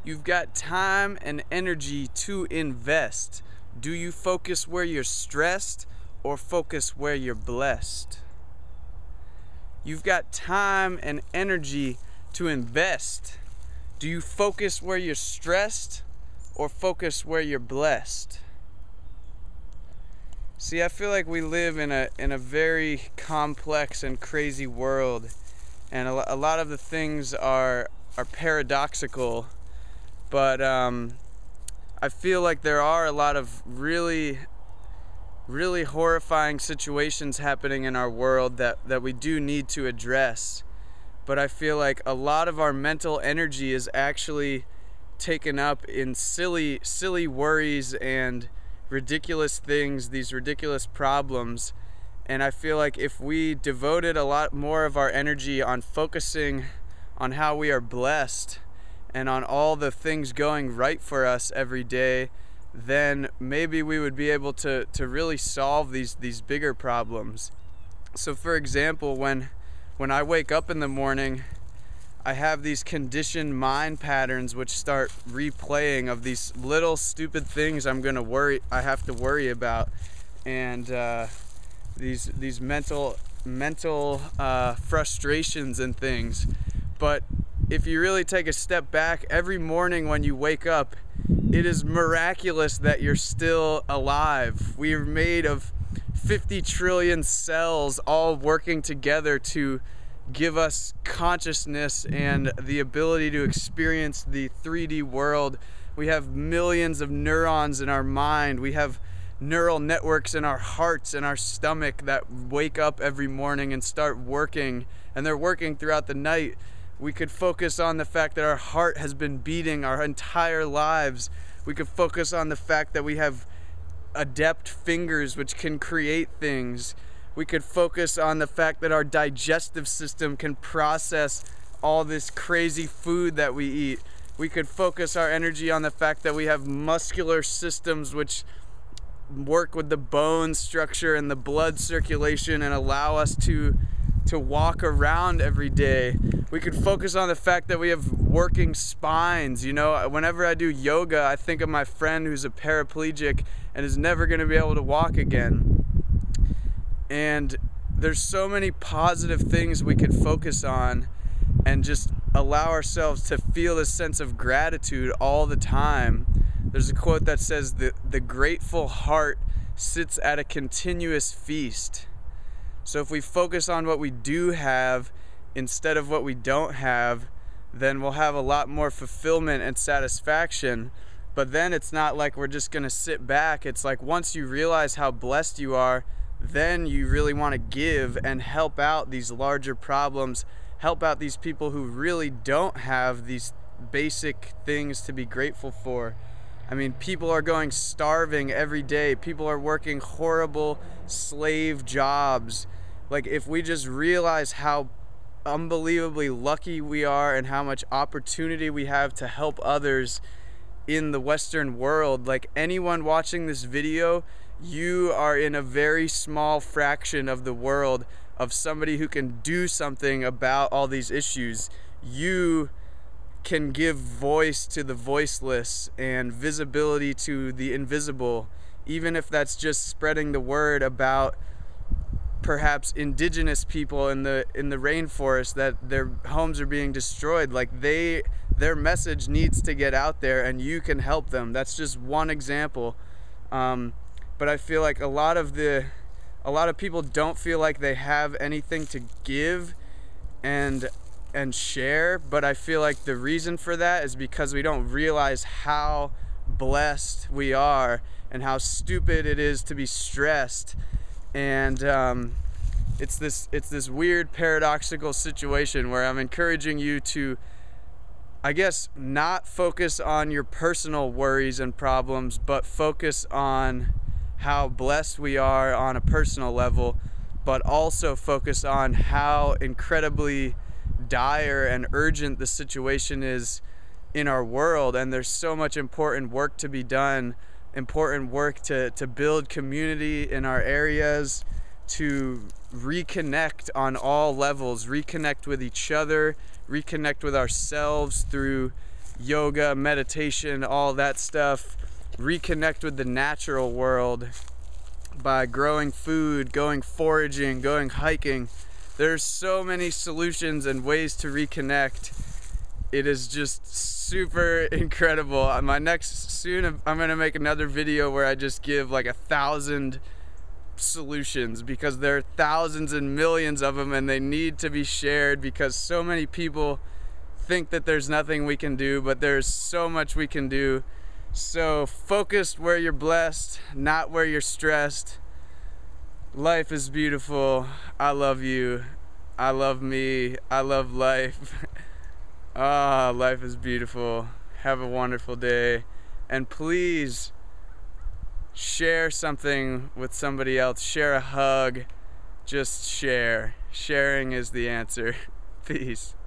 You've got time and energy to invest. Do you focus where you're stressed or focus where you're blessed? You've got time and energy to invest. Do you focus where you're stressed or focus where you're blessed? See, I feel like we live in a very complex and crazy world, and a lot of the things are paradoxical, but I feel like there are a lot of really horrifying situations happening in our world that we do need to address. But I feel like a lot of our mental energy is actually taken up in silly worries and ridiculous things, these ridiculous problems. And I feel like if we devoted a lot more of our energy on focusing on how we are blessed and on all the things going right for us every day, then maybe we would be able to really solve these bigger problems. So for example, when I wake up in the morning, I have these conditioned mind patterns which start replaying of these little stupid things I have to worry about, and these mental frustrations and things. But if you really take a step back, every morning when you wake up, it is miraculous that you're still alive. We are made of 50 trillion cells all working together to give us consciousness and the ability to experience the 3D world. We have millions of neurons in our mind. We have neural networks in our hearts and our stomach that wake up every morning and start working, and they're working throughout the night. We could focus on the fact that our heart has been beating our entire lives. We could focus on the fact that we have adept fingers which can create things. We could focus on the fact that our digestive system can process all this crazy food that we eat. We could focus our energy on the fact that we have muscular systems which work with the bone structure and the blood circulation and allow us to walk around every day. We could focus on the fact that we have working spines. You know, whenever I do yoga, I think of my friend who's a paraplegic and is never going to be able to walk again. And there's so many positive things we could focus on and just allow ourselves to feel a sense of gratitude all the time. There's a quote that says the grateful heart sits at a continuous feast. So if we focus on what we do have instead of what we don't have, then we'll have a lot more fulfillment and satisfaction. But then it's not like we're just going to sit back. It's like once you realize how blessed you are, then you really want to give and help out these larger problems, help out these people who really don't have these basic things to be grateful for. I mean, people are going starving every day. People are working horrible slave jobs. Like, if we just realize how unbelievably lucky we are and how much opportunity we have to help others in the Western world, like anyone watching this video, you are in a very small fraction of the world of somebody who can do something about all these issues. You can give voice to the voiceless and visibility to the invisible, even if that's just spreading the word about perhaps indigenous people in the rainforest that their homes are being destroyed. Like their message needs to get out there, and you can help them. That's just one example. But I feel like a lot of people don't feel like they have anything to give and share, but I feel like the reason for that is because we don't realize how blessed we are and how stupid it is to be stressed. And it's this weird paradoxical situation where I'm encouraging you to, I guess, not focus on your personal worries and problems, but focus on how blessed we are on a personal level, but also focus on how incredibly dire and urgent the situation is in our world. And there's so much important work to be done, important work to build community in our areas, to reconnect on all levels, reconnect with each other, reconnect with ourselves through yoga, meditation, all that stuff. Reconnect with the natural world by growing food, going foraging, going hiking. There's so many solutions and ways to reconnect. It is just super incredible. I'm gonna make another video where I just give like 1,000 solutions, because there are thousands and millions of them, and they need to be shared because so many people think that there's nothing we can do, but there's so much we can do. So focus where you're blessed, not where you're stressed. Life is beautiful. I love you. I love me. I love life. Life is beautiful. Have a wonderful day. And please share something with somebody else. Share a hug. Just share. Sharing is the answer. Peace.